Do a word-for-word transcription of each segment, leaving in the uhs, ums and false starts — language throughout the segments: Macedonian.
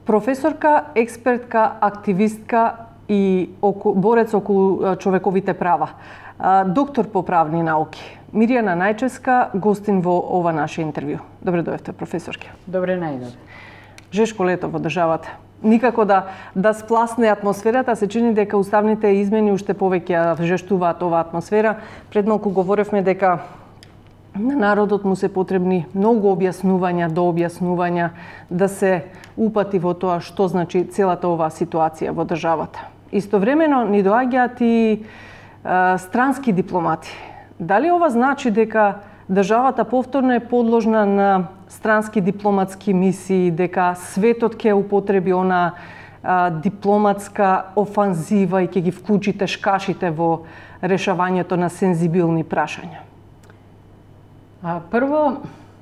Професорка, експертка, активистка и оку, борец околу човековите права. Доктор по правни науки. Мирјана Најчевска, гостин во ова наше интервју. Добре дојдовте, професорке. Добре најдов. Жешко лето во државата. Никако да да спласне атмосферата, се чини дека уставните измени уште повеќе жештуваат оваа атмосфера. Пред малку говоревме дека на народот му се потребни многу објаснувања, дообјаснувања, да се упати во тоа што значи целата оваа ситуација во државата. Истовремено ни доаѓаат и е, странски дипломати. Дали ова значи дека државата повторно е подложна на странски дипломатски мисии, дека светот ќе употреби она а, дипломатска офанзива и ќе ги вклучи тешкашите во решавањето на сензибилни прашања? А, прво,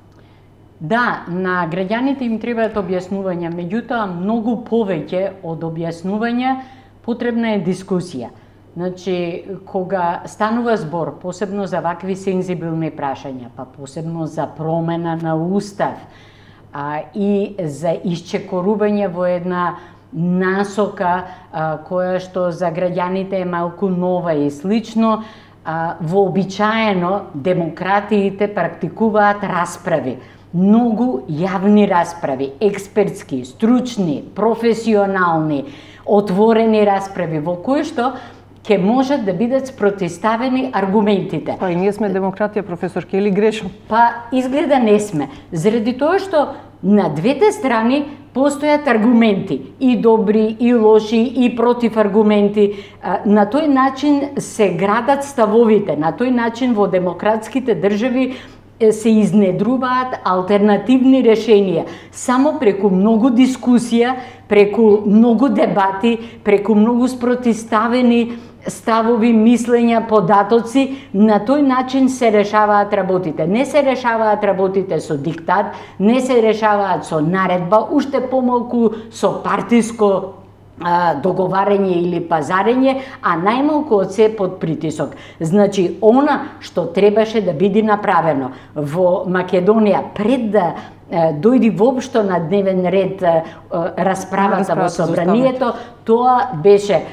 да, на граѓаните им требаат објаснувања, меѓутоа многу повеќе од објаснувања потребна е дискусија. Значи, кога станува збор, посебно за вакви сензибилни прашања, па посебно за промена на устав а, и за исчекорување во една насока а, која што за граѓаните е малку нова и слично, а, вообичаено демократиите практикуваат расправи. Многу јавни расправи, експертски, стручни, професионални, отворени расправи, во кои што ќе можат да бидат спротивставени аргументите. Па и ние сме демократија, професорке, или грешам? Па изгледа не сме. Заради тоа што на двете страни постојат аргументи, и добри, и лоши, и против аргументи. На тој начин се градат ставовите, на тој начин во демократските држави се изнедруваат алтернативни решенија. Само преку многу дискусија, преку многу дебати, преку многу спротивставени ставови, мислења, податоци, на тој начин се решаваат работите. Не се решаваат работите со диктат, не се решаваат со наредба, уште помалку со партиско договарење или пазарење, а најмалку од се под притисок. Значи, она што требаше да биде направено во Македонија пред да дојди воопшто на дневен ред расправата во собранието, тоа беше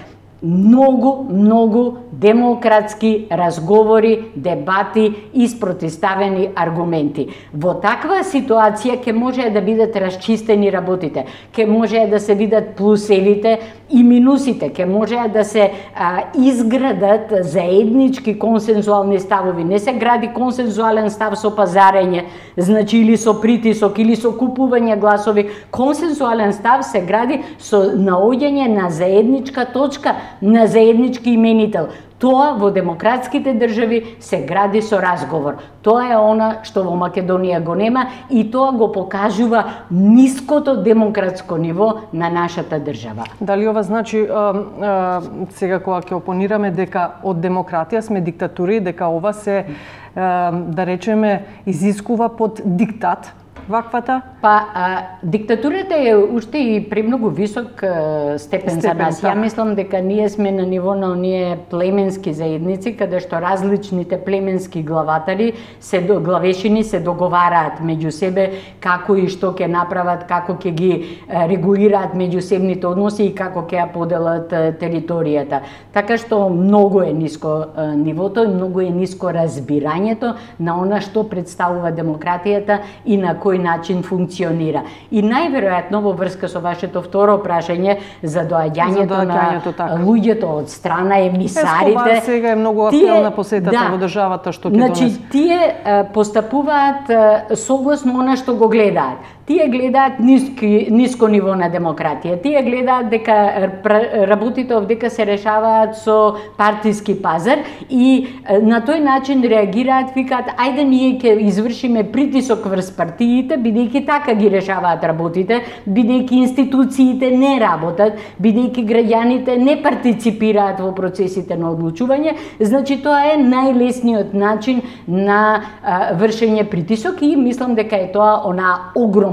многу, многу демократски разговори, дебати и спротивставени аргументи. Во таква ситуација ќе може да бидат расчистени работите, ќе може да се видат плусевите и минусите, ќе може да се а, изградат заеднички консензуални ставови. Не се гради консензуален став со пазарење, значи или со притисок, или со купување гласови. Консензуален став се гради со наоѓање на заедничка точка, на заеднички именител. Тоа во демократските држави се гради со разговор. Тоа е она што во Македонија го нема и тоа го покажува ниското демократско ниво на нашата држава. Дали ова значи, а, а, сега кога ќе опонираме дека од демократија сме диктатури, дека ова се, а, да речеме, изискува под диктат? Ваквата? Па, а, диктатурата е уште и премногу висок а, степен, степен за нас. Ја мислам дека ние сме на ниво на оние племенски заедници, каде што различните племенски главатари, се до, главешини се договараат меѓу себе како и што ќе направат, како ќе ги а, регулираат меѓусебните односи и како ќе ја поделат а, територијата. Така што многу е ниско а, нивото, многу е ниско разбирањето на она што представува демократијата и на кој начин функционира. И најверојатно во врска со вашето второ прашање за доаѓањето, за доаѓањето на така. луѓето од страна емисарите. Ескобар сега е многу актуелна посетата да, во државата што ќе значи, донесе. Тие а, постапуваат а, согласно она што го гледаат. Тие гледаат ниски, ниско ниво на демократија. Тие гледаат дека работите овдека се решаваат со партиски пазар и на тој начин реагираат, викаат, ајде ние ќе извршиме притисок врз партиите, бидејќи така ги решаваат работите, бидејќи институциите не работат, бидејќи граѓаните не партиципираат во процесите на одлучување. Значи, тоа е најлесниот начин на а, вршење притисок и мислам дека е тоа она огромна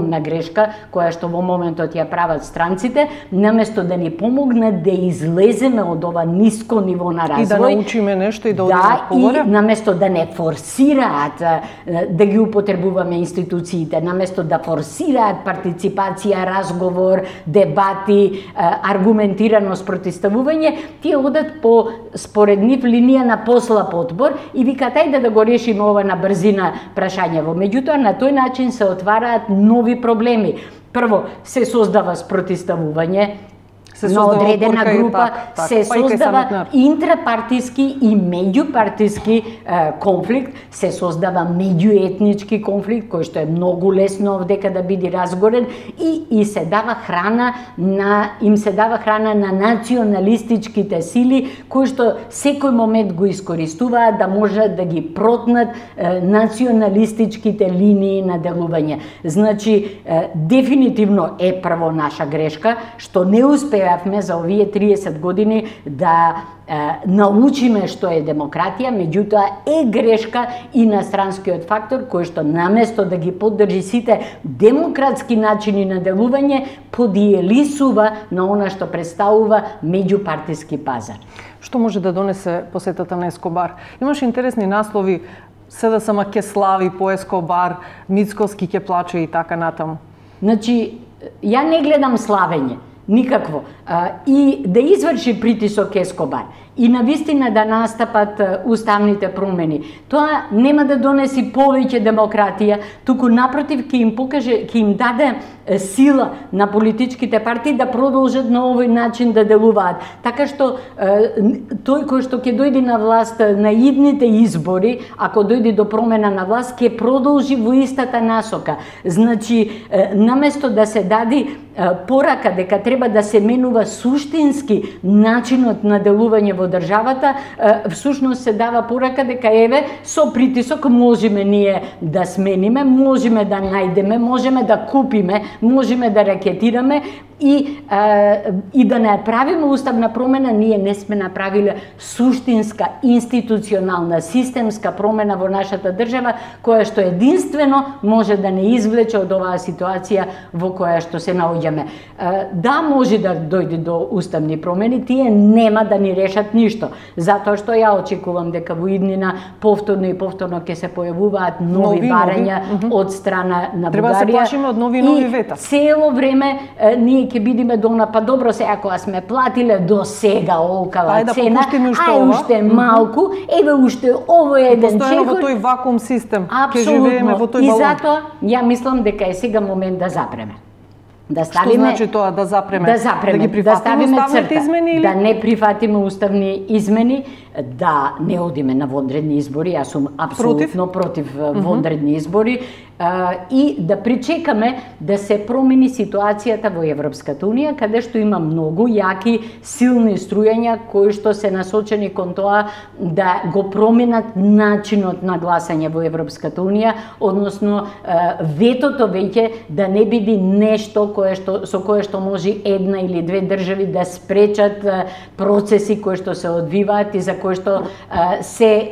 огромна грешка која што во моментот ја прават странците, наместо да ни помогнат да излеземе од ова ниско ниво на развој. И да научиме нешто и да одиме да, погоре. И наместо да не форсираат да ги употребуваме институциите, наместо да форсираат партиципација, разговор, дебати, аргументирано спротивставување, тие одат по според нив линија на послаб одбор и викаат ајде да го решиме ова на брзина прашањево. Меѓутоа на тој начин се отвараат нови проблеми. Прво, се создава спротивставување на одредена група, так, так, се создава интрапартиски и меѓупартиски е, конфликт, се создава меѓуетнички конфликт кој што е многу лесно овдека да биде разгорен и и се дава храна на им се дава храна на националистичките сили кои што секој момент го искористуваат да можат да ги протнат е, националистичките линии на делување. Значи е, дефинитивно е прво наша грешка што не успеа за овие триесет години да е, научиме што е демократија, меѓутоа е грешка и на странскиот фактор кој што наместо да ги поддржи сите демократски начини на делување, подиелисува на она што представува меѓупартиски пазар. Што може да донесе посетата на Ескобар? Имаш интересни наслови, СДСМ ќе слави по Ескобар, Мицкоски ќе плаче и така натаму. Значи, ја не гледам славење. Никакво. И да изврши притисок Ескобар и навистина да настапат уставните промени. Тоа нема да донеси повеќе демократија, туку напротив ќе им покаже, ќе им даде сила на политичките партии да продолжат на овој начин да делуваат. Така што тој кој што ќе дојде на власт на идните избори, ако дојде до промена на власт, ќе продолжи во истата насока. Значи, наместо да се даде порака дека треба да се менува суштински начинот на делување во државата, всушност се дава порака дека еве со притисок можеме ние да смениме, можеме да најдеме, можеме да купиме, можеме да ракетираме и е, и да не правиме уставна промена, ние не сме направиле суштинска институционална системска промена во нашата држава која што единствено може да не извлече од оваа ситуација во која што се наоѓаме. Е, да може да дојде до уставни промени, тие нема да ни решат ништо, затоа што ја очекувам дека во иднина повторно и повторно ќе се појавуваат нови, нови барања нови. од страна на Треба Бугарија. Треба да се плашиме од нови и нови вета. Цело време е, ние ќе бидеме до она, па добро сега кога сме платиле до сега олкава да цена, ај уште малку, еве уште овој еден чекор. Постојано во тој вакуум систем, ќе живееме во тој балон. И затоа ја мислам дека е сега момент да запреме. Да ставиме, Што значи тоа да запреме? Да запреме, да ги прифатиме да уставните црта, измени или да не прифатиме уставни измени, да не одиме на вонредни избори, јас сум апсолутно против, против вонредни избори, а, и да причекаме да се промени ситуацијата во Европската унија, каде што има многу јаки, силни струјања кои што се насочени кон тоа да го променат начинот на гласање во Европската унија, односно ветото веќе да не биде нешто кое што со кое што може една или две држави да спречат процеси кои што се одвиваат и за кои што се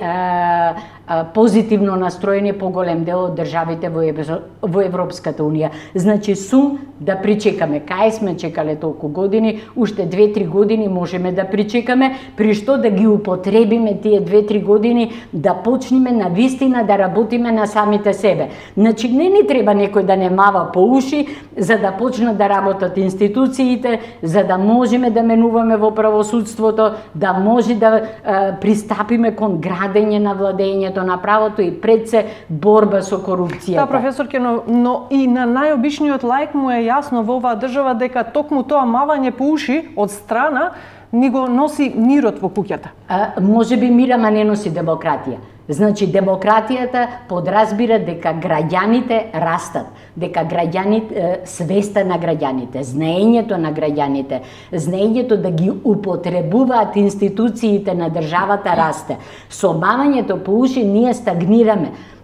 позитивно настроени поголем дел од државите во, Евро... во Европската унија. Значи сум да причекаме. Кај сме чекале толку години, уште две-три години можеме да причекаме, при што да ги употребиме тие две-три години да почнеме на вистина да работиме на самите себе. Значи не ни треба некој да не мава по уши за да почнат да работат институциите, за да можеме да менуваме во правосудството, да може да а, пристапиме кон градење на владењето на правото и пред се борба со корупцијата. Да, професорке, но, но и на најобичниот лаик му е јасно во оваа држава дека токму тоа мавање по уши од страна ни го носи мирот во куќата. А, може би мира, ма не носи демократија. Значи, демократијата подразбира дека граѓаните растат, дека граѓаните, свеста на граѓаните, знаењето на граѓаните, знаењето да ги употребуваат институциите на државата расте. Со мавањето по уши ние стагнираме.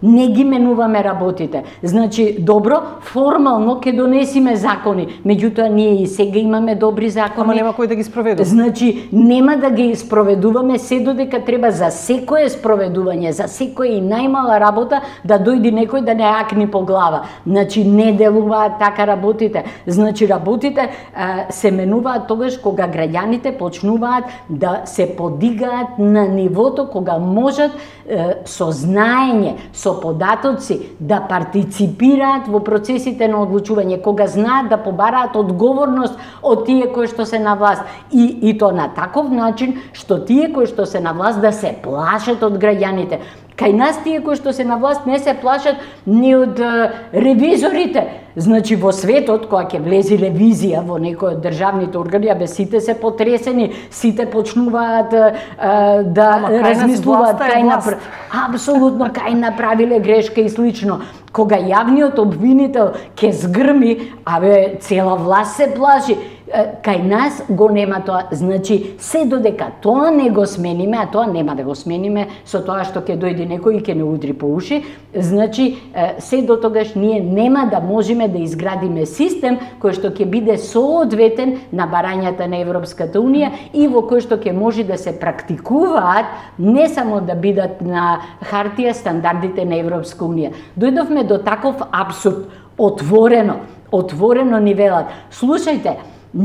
не ги менуваме работите. Значи, добро, формално ќе донесиме закони, меѓутоа ние и сега имаме добри закони. Ама нема кој да ги спроведува. Значи, нема да ги спроведуваме се додека треба за секое спроведување, за секоја и најмала работа да дојде некој да не акни по глава. Значи, не делуваат така работите. Значи, работите а, се менуваат тогаш кога граѓаните почнуваат да се подигаат на нивото кога можат е, со знаење, со податоци да партиципираат во процесите на одлучување, кога знаат да побараат одговорност од тие кои што се на власт и, и то на таков начин што тие кои што се на власт да се плашат од граѓаните. Кај нас тие кои што се на власт не се плашат ни од е, ревизорите. Значи во светот, кога ќе влези ревизија во некој од државните органи, абе сите се потресени, сите почнуваат е, да Ама, кај размислуваат кај направ... Апсолутно кај направиле грешка и слично. Кога јавниот обвинител ќе згрми, абе цела власт се плаши. Кај нас го нема тоа, значи се додека тоа не го смениме, а тоа нема да го смениме со тоа што ќе дојде некој и ќе не удри по уши, значи се до тогаш ние нема да можеме да изградиме систем кој што ќе биде соодветен на барањата на Европската унија и во кој што ќе може да се практикуваат не само да бидат на хартија стандардите на Европска унија. Дојдовме до таков апсурд, отворено, отворено ни велат. Слушајте,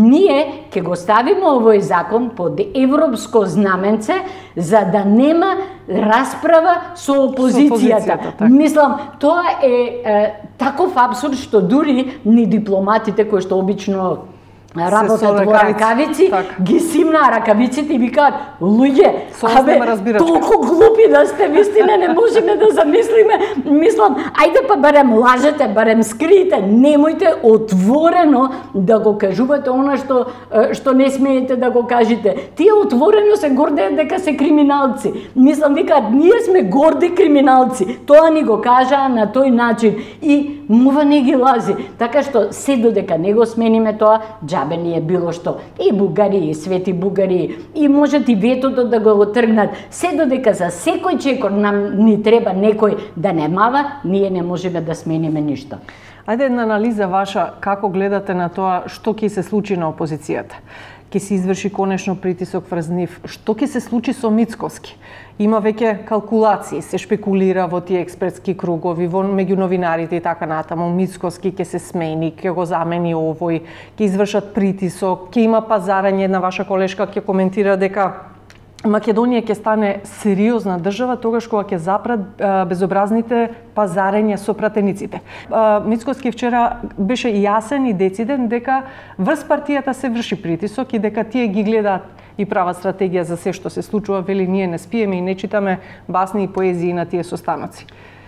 ние ќе го ставиме овој закон под европско знаменце за да нема расправа со опозицијата. Со опозицијата, так. Мислам, тоа е, е таков апсурд што дури ни дипломатите кои што обично работат во ракавици, так. Ги симнаа ракавиците и викаат: луѓе, абе, толку глупи да сте, вистина не можеме да замислиме. Мислам, ајде па барем лажете, барем скриете, немојте отворено да го кажувате она што што не смеете да го кажете. Тие отворено се гордеат дека се криминалци. Мислам, викаат, ние сме горди криминалци. Тоа ни го кажаа на тој начин и мува не ги лази. Така што се додека не го смениме тоа, джабе ни е било што. И бугари, и свети бугари, и можат и ветото да го отргнат. Се додека за секој чекор нам ни треба некој да не мава, ние не можеме да смениме ништо. Ајде една анализа ваша, како гледате на тоа што ќе се случи на опозицијата? Ќе се изврши конечно притисок врз нив? Што ќе се случи со Мицковски? Има веќе калкулации, се шпекулира во тие експертски кругови, во меѓу новинарите и така натаму. Мицковски ќе се смени, ќе го замени овој, ќе извршат притисок, ќе има пазарање. Една ваша колешка ќе коментира дека Македонија ќе стане сериозна држава тогаш кога ќе запрат безобразните пазарења со пратениците. Мицковски вчера беше јасен и дециден дека врз партијата се врши притисок и дека тие ги гледаат и прават стратегија за се што се случува. Вели, ние не спиеме и не читаме басни и поезии на тие состаноци.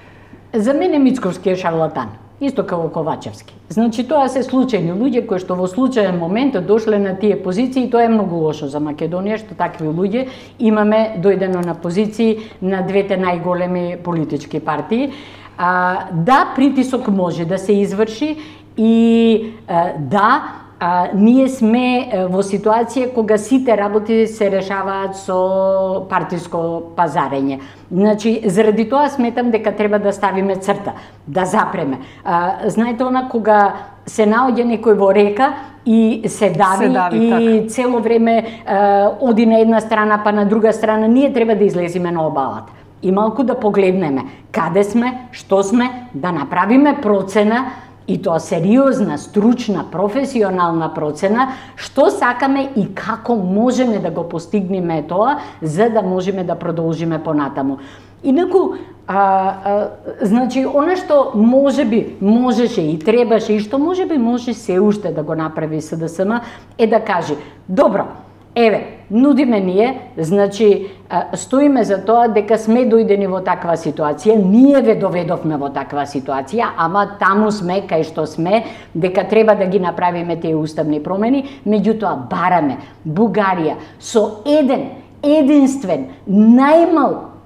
За мене Мицковски е шарлатан. Исто како Ковачевски. Значи, тоа се случајни луѓе кои што во случаен момент дошле на тие позиции и тоа е многу лошо за Македонија, што такви луѓе имаме дојдено на позиции на двете најголеми политички партии. А, да, притисок може да се изврши и а, да, А, ние сме во ситуација кога сите работи се решаваат со партиско пазарење. Значи, заради тоа сметам дека треба да ставиме црта, да запреме. А, знаете, она кога се наоѓа некој во река и се дави, се дави и так. Цело време а, оди на една страна па на друга страна, ние треба да излеземе на обалата. И малку да погледнеме каде сме, што сме, да направиме процена, и тоа сериозна, стручна, професионална процена, што сакаме и како можеме да го постигнеме тоа, за да можеме да продолжиме понатаму. Инаку, а, а, значи, она што можеби можеше и требаше и што можеби може се уште да го направи С Д С М е да каже: добро, еве, нудиме ние, значи, стоиме за тоа дека сме дојдени во таква ситуација, ние ве доведовме во таква ситуација, ама таму сме кај што сме, дека треба да ги направиме тие уставни промени, меѓутоа бараме Бугарија со еден, единствен, најмал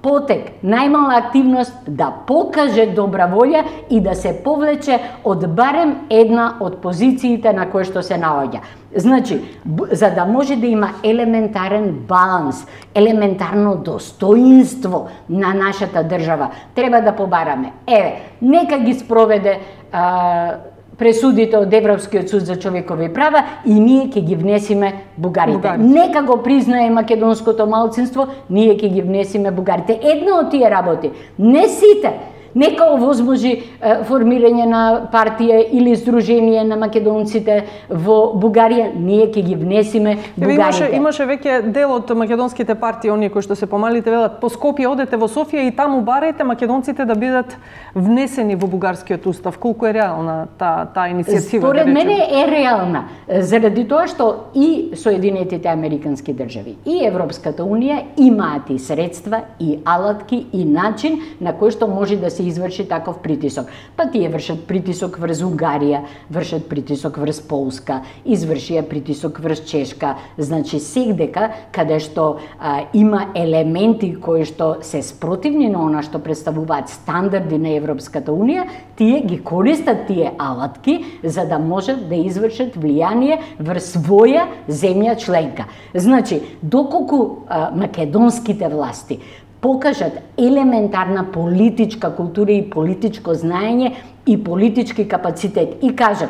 потек, најмала активност да покаже добра волја и да се повлече од барем една од позициите на кои што се наоѓа. Значи, за да може да има елементарен баланс, елементарно достоинство на нашата држава, треба да побараме. Еве, нека ги спроведе а, пресудите од Европскиот суд за човекови права и ние ќе ги внесиме бугарите. бугарите. Нека го признае македонското малцинство, ние ќе ги внесиме бугарите. Една од тие работи, не сите, нека овозможи е, формирање на партија или здружение на македонците во Бугарија, ние ќе ги внесиме бугарите. Имаше, имаше веќе дел од македонските партии, оние кои што се помалите, велат по Скопје одете во Софија и таму барајте македонците да бидат внесени во бугарскиот устав. Колку е реална таа та иницијатива? Според да мене е реална, заради тоа што и Соединетите Американски држави и Европската унија имаат и средства, и алатки, и начин на кој што може да се изврши таков притисок. Па тие вршат притисок врз Унгарија, вршат притисок врз Полска, извршија притисок врз Чешка. Значи сегдека каде што а, има елементи кои што се спротивни на она што представуваат стандарди на Европската унија, тие ги користат тие алатки за да можат да извршат влијание врз своја земја членка. Значи, доколку а, македонските власти покажат елементарна политичка култура и политичко знаење и политички капацитет и кажат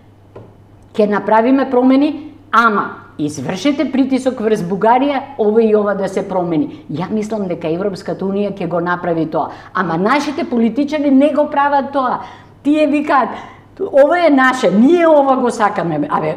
ќе направиме промени, ама извршете притисок врз Бугарија, ова и ова да се промени. Ја мислам дека Европската унија ќе го направи тоа, ама нашите политичари не го прават тоа. Тие викаат ова е наше, ние ова го сакаме. Абе,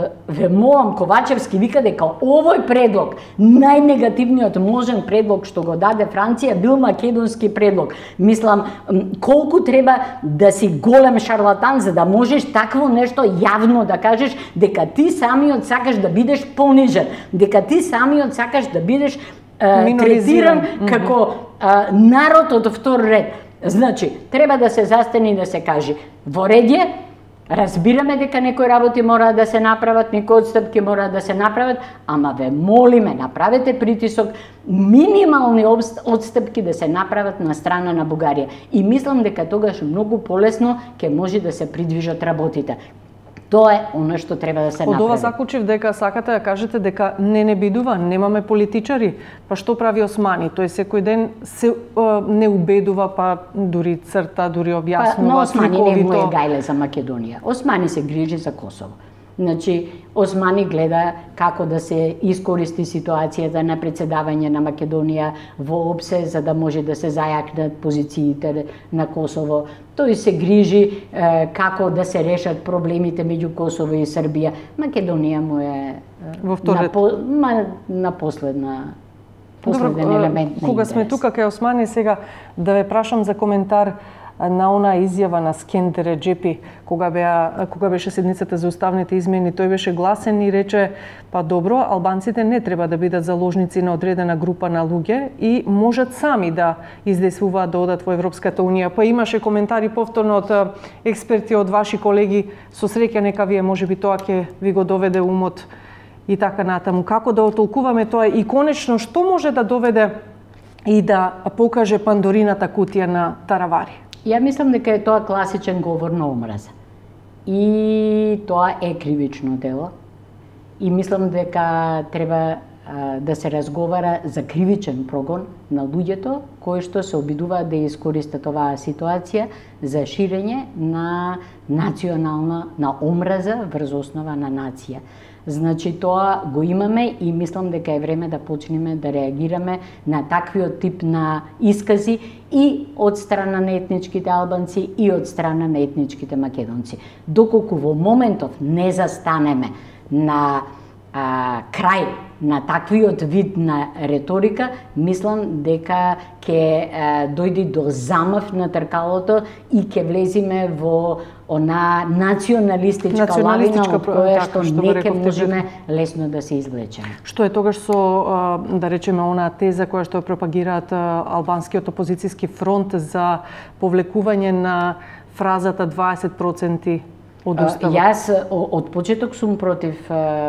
ве молам, Ковачевски вика дека овој предлог, најнегативниот можен предлог што го даде Франција, бил македонски предлог. Мислам, колку треба да си голем шарлатан за да можеш такво нешто јавно да кажеш дека ти самиот сакаш да бидеш понижен, дека ти самиот сакаш да бидеш е, третиран како е, народ од втор ред. Значи, треба да се застане и да се каже во редје, разбираме дека некои работи мора да се направат, некои отстапки мора да се направат, ама ве молиме, направете притисок, минимални отстапки да се направат на страна на Бугарија. И мислам дека тогаш многу полесно ќе може да се придвижат работите. Тоа е она што треба да се направи. Од ова заклучив дека сакате да кажете дека не не бидува, немаме политичари, па што прави Османи? Тој секој ден се uh, не убедува, па дури црта, дури објаснува. Па, но Османи не му е гајле за Македонија. Османи се грижи за Косово. Значи, Османи гледа како да се искористи ситуацијата на председавање на Македонија во опсе за да може да се зајакнат позициите на Косово. Тој се грижи е, како да се решат проблемите меѓу Косово и Србија. Македонија му е во вториот на, по, ма, на последна последен Добро, елемент на кога интерес. Сме тука кај Османи, сега да ве прашам за коментар на она изјава на Скендер Реџепи, кога беа кога беше седницата за уставните измени, тој беше гласен и рече: па добро, албанците не треба да бидат заложници на одредена група на луѓе и можат сами да издействуваат да одат во Европската унија. Па имаше коментари повторно од експерти, од ваши колеги, со среќа нека вие можеби тоа ќе ви го доведе умот и така натаму. Како да отолкуваме тоа и конечно што може да доведе и да покаже Пандорината кутија на Таравари? Ја мислам дека е тоа класичен говор на омраза. И тоа е кривично дело. И мислам дека треба а, да се разговара за кривичен прогон на луѓето кои што се обидуваат да искористат оваа ситуација за ширење на национална, на омраза врз основа на нација. Значи тоа го имаме и мислам дека е време да почнеме да реагираме на таквиот тип на искази и од страна на етничките албанци и од страна на етничките македонци. Доколку во моментов не застанеме на а, крај на таквиот вид на реторика, мислам дека ќе дојде до замав на тркалото и ќе влезиме во она националистичка, националистичка лавина од која што не ќе можеме лесно да се извлечеме. Што е тогаш со, да речеме, она теза која што пропагираат албанскиот опозицијски фронт за повлекување на фразата дваесет проценти од уставот? Јас од почеток сум против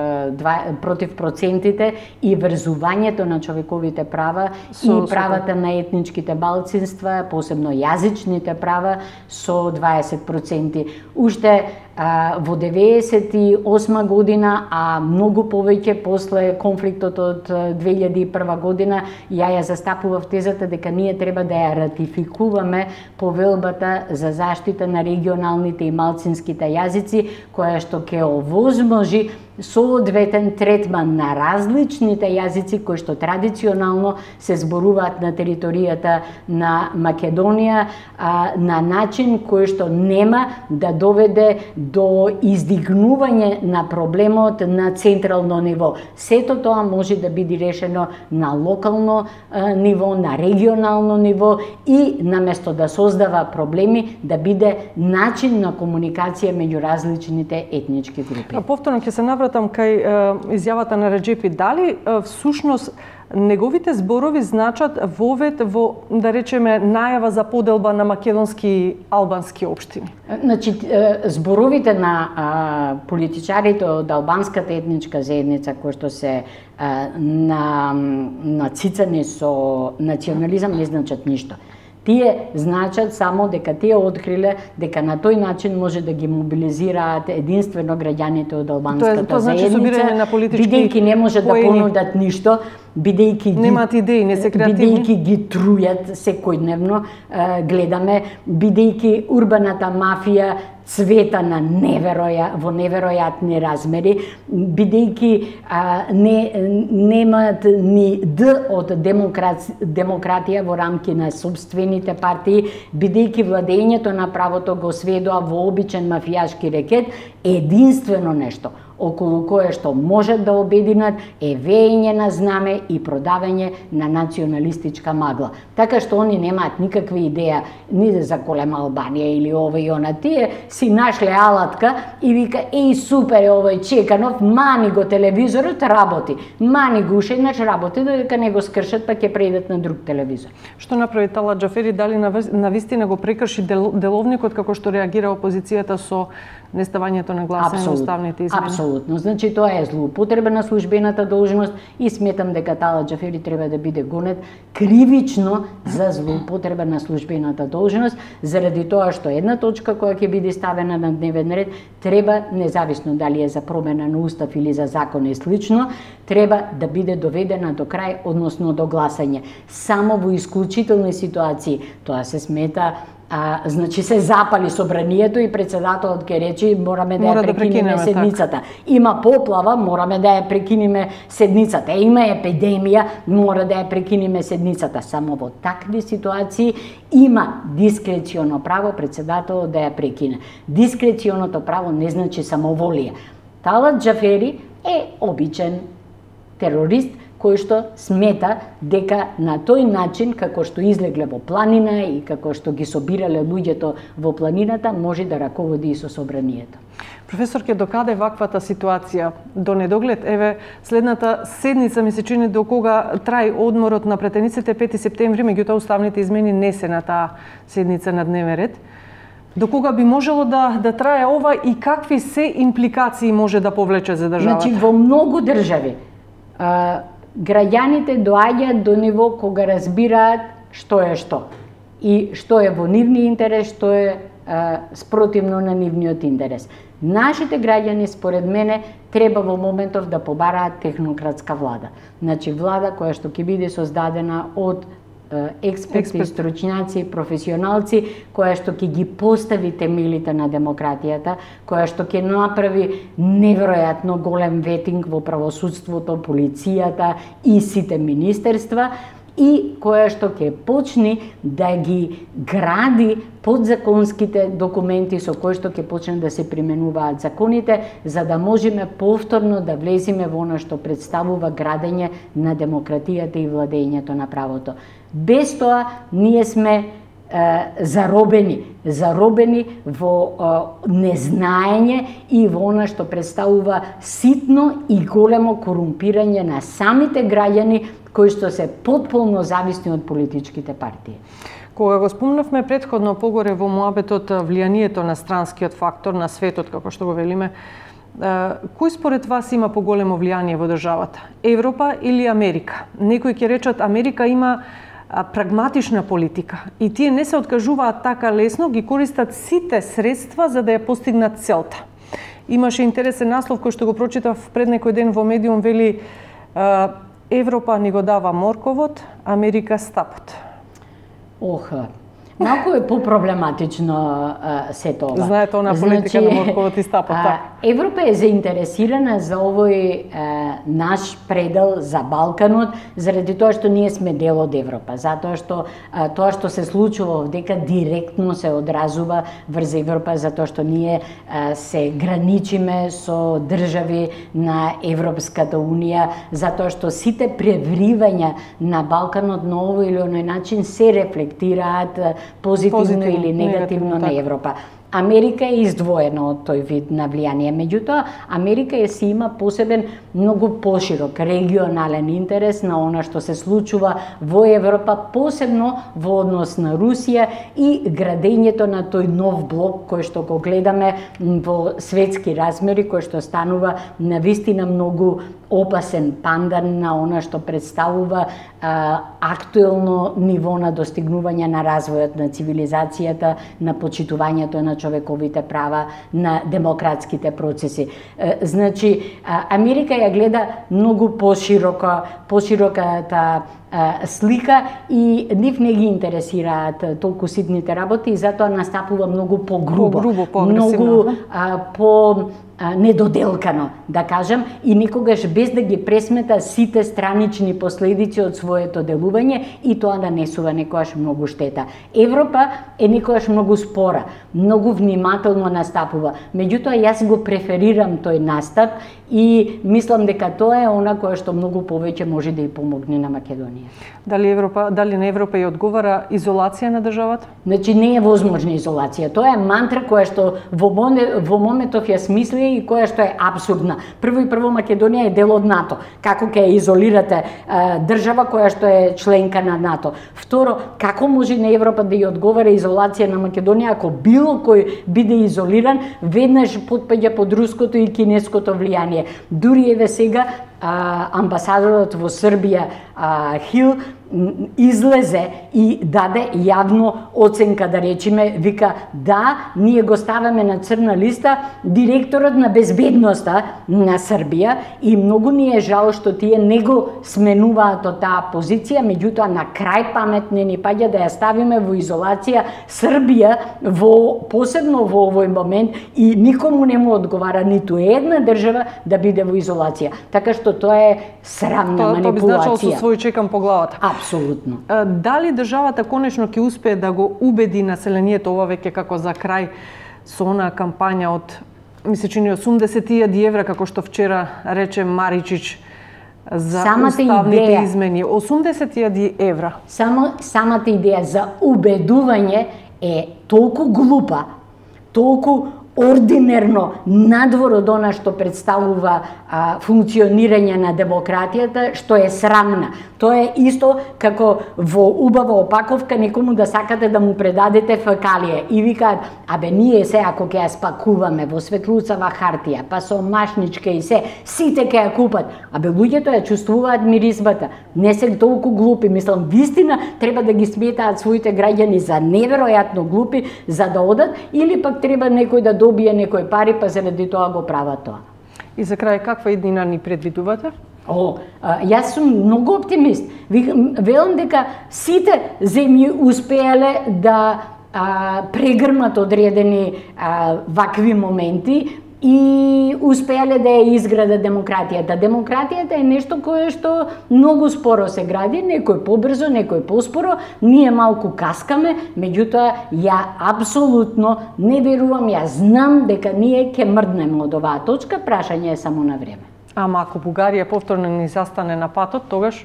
против процентите и врзувањето на човековите права со, и правата со... на етничките малцинства, посебно јазичните права, со дваесет проценти. Уште во деветдесет и осма година, а многу повеќе после конфликтот од две илјади и прва година, ја ја застапував тезата дека ние треба да ја ратификуваме повелбата за заштита на регионалните и малцинските јазици, која што ќе овозможи соодветен третман на различните јазици кои што традиционално се зборуваат на територијата на Македонија а, на начин кој што нема да доведе до издигнување на проблемот на централно ниво. Сето тоа може да биде решено на локално а, ниво, на регионално ниво и наместо да создава проблеми, да биде начин на комуникација меѓу различните етнички групи. А повторно ќе се навратам кај е, изјавата на Реджепи. Дали е, всушност неговите зборови значат вовед во, да речеме, најава за поделба на македонски и албански општини? Значи, зборовите на а, политичарите од албанската етничка заедница, кои што се а, на, нацицани со национализам, не значат ништо. Тие значат само дека тие откриле дека на тој начин може да ги мобилизираат единствено граѓаните од албанската тоа, тоа значи заедница, на политички бидејќи не може поени. да понудат ништо, бидејќи ги немаат идеи, не се креативни, бидејќи ги трујат секојдневно, гледаме, бидејќи урбаната мафија цвета на невероја, во неверојатни размери, бидејќи не немаат ни д од демократ, демократија во рамки на собствените партии, бидејќи владењето на правото го сведоа во обичен мафијашки рекет, единствено нешто околу кое што можат да обединат е веење на знаме и продавање на националистичка магла. Така што они немаат никаква идеја ни за голема Албанија или ова и она. Тие си нашле алатка и вика, еј супер е овој Чеканов, мани го телевизорот, работи. Мани го уште еднаш работи, додека не го скршат, па ќе преидат на друг телевизор. Што направи Талат Џафери? Дали навистина го прекрши дел, деловникот како што реагира опозицијата со неставањето на гласање на уставните измени? Апсолутно. Значи тоа е злоупотреба на службената должност и сметам дека Талат Џафери треба да биде гонет кривично за злоупотреба на службената должност, заради тоа што една точка која ќе биде ставена на дневен ред треба, независно дали е за промена на устав или за закон и слично, треба да биде доведена до крај, односно до гласање. Само во исклучителни ситуации тоа се смета. А, значи се запали собранието и председателот ќе рече мораме да Мора ја прекинеме да седницата. Так. Има поплава, мораме да ја прекинеме седницата. Има епидемија, мора да ја прекинеме седницата. Само во такви ситуации има дискреционо право председателот да ја прекине. Дискреционото право не значи самоволија. Талат Џафери е обичен терорист кој што смета дека на тој начин, како што излегле во планина и како што ги собирале луѓето во планината, може да раководи и со собранието. Професор, ке докаде ваквата ситуација? До недоглед, еве, следната седница ми се чини до кога трај одморот на претениците пети септември, меѓутоа уставните измени не се на таа седница на дневен ред. До кога би можело да, да трае ова и какви се импликации може да повлече за државата? Значи, во многу држави, а, граѓаните доаѓаат до ниво кога разбираат што е што и што е во нивни интерес, што е а, спротивно на нивниот интерес. Нашите граѓани, според мене, треба во моментов да побараат технократска влада. Значи, влада која што ќе биде создадена од експерти, Експерт. стручњаци, професионалци, која што ќе ги постави темелите на демократијата, која што ќе направи неверојатно голем ветинг во правосудството, полицијата и сите министерства, и која што ќе почне да ги гради подзаконските документи со кои што ќе почне да се применуваат законите, за да можеме повторно да влеземе во она што представува градење на демократијата и владењето на правото. Без тоа ние сме е, заробени, заробени во е, незнаење и во она што представува ситно и големо корумпирање на самите граѓани кои што се потполно зависни од политичките партии. Кога го спомнавме претходно погоре во муабетот влијанието на странскиот фактор на светот, како што го велиме, кој според вас има поголемо влијание во државата? Европа или Америка? Некои ќе речат Америка има прагматична политика и тие не се откажуваат така лесно, ги користат сите средства за да ја постигнат целта. Имаше интересен наслов кој што го прочитав пред некој ден во медиум, вели Европа ни го дава морковот, Америка стапот. Оха, малку е попроблематично се тоа. Знаете, она политика значи, на морковот и стапот, така. Европа е заинтересирана за овој а, наш предел за Балканот, заради тоа што ние сме дел од Европа, затоа што а, тоа што се случува овдека директно се одразува врз Европа, затоа што ние а, се граничиме со држави на Европската Унија, затоа што сите превривања на Балканот на овој или оној начин се рефлектираат позитивно, позитивно или негативно на Европа. Америка е издвоена од тој вид на влијание, меѓутоа Америка е си има посебен многу поширок регионален интерес на она што се случува во Европа, посебно во однос на Русија и градењето на тој нов блок кој што го гледаме во светски размери, кој што станува навистина многу опасен пандан на она што представува а, актуелно ниво на достигнување на развојот на цивилизацијата, на почитувањето на човековите права, на демократските процеси. Е, значи, Америка ја гледа многу пошироко, пошироката слика и нив не ги интересираат толку ситните работи и затоа настапува многу погрубо, по-грубо, многу а, по недоделкано, да кажам, и никогаш без да ги пресмета сите странични последици од своето делување и тоа да несува некојаш многу штета. Европа е некојаш многу спора, многу внимателно настапува. Меѓутоа, јас го преферирам тој настап и мислам дека тоа е она кое што многу повеќе може да ја помогне на Македонија. Дали Европа, дали на Европа ја одговара изолација на државата? Значи не е возможна изолација. Тоа е мантра која што во, во моментов ја смисли и која што е абсурдна. Прво и прво Македонија е дел од НАТО. Како ќе изолирате а, држава која што е членка на НАТО? Второ, како може на Европа да ја одговара изолација на Македонија ако било кој биде изолиран, веднаш потпаѓа под руското и кинеското влијание. Дури еве сега а, амбасадорот во Србија а, Хил излезе и даде јавно оценка, да речеме, вика да, ние го ставаме на црна листа директорот на безбедноста на Србија и многу ни е жал што тие не го сменуваат од таа позиција, меѓутоа на крај паметне ни паѓа да ја ставиме во изолација Србија во посебно во овој момент и никому не му одговара ниту една држава да биде во изолација. Така што тоа е срамна тоа, манипулација. Тоа би значило со свој чекам по главата. Апсолутно. Дали државата конечно ќе успее да го убеди населението, ова веќе како за крај, со онаа кампања од, ми се чини, осумдесет илјади евра, како што вчера рече Маричич, за самата уставните идеја, измени? осумдесет илјади евра. Само самата идеја за убедување е толку глупа, толку ординерно, надвор од она што представува а, функционирање на демократијата, што е срамна. Тоа е исто како во убава опаковка некому да сакате да му предадете фекалија и викаат, абе ние се ако ќе ја спакуваме во светлуцава хартија, па со машничка и се, сите ќе ја купат. Абе луѓето ја чувствуваат миризбата. Не се толку глупи, мислам, вистина треба да ги сметаат своите граѓани за неверојатно глупи за да одат или пак треба некој да добие некој пари, па заради тоа го прават тоа. И за крај, каква иднина ни предвидувате? О, а, јас сум многу оптимист. Велам дека сите земји успеале да а, прегрмат одредени а, вакви моменти и успеале да ја изградат демократијата. Демократијата е нешто кое што многу споро се гради, некој побрзо, некој поспоро, ние малку каскаме, меѓутоа ја апсолутно не верувам, ја знам дека ние ќе мрднеме од оваа точка, прашање е само на време. Ама ако Бугарија повторно ни застане на патот, тогаш?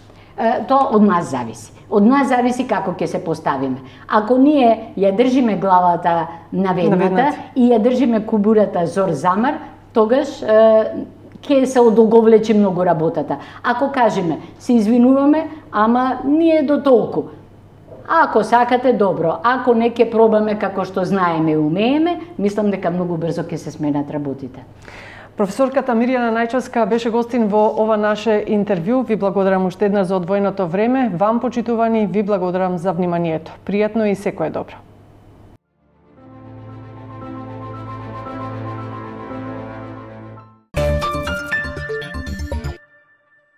Е, тоа од нас зависи. Од нас зависи како ќе се поставиме. Ако ние ја држиме главата наведната и ја држиме кубурата зор замар, тогаш е, ќе се одолговлечи многу работата. Ако кажеме, се извинуваме, ама ние до толку, Ако сакате, добро. Ако не ќе пробаме како што знаеме и умееме, мислам дека многу брзо ќе се сменат работите. Професорката Мирјана Најчевска беше гостин во ова наше интервју. Ви благодарам уште еднаш за одвоеното време. Вам, почитувани, ви благодарам за вниманието. Пријатно и секое добро.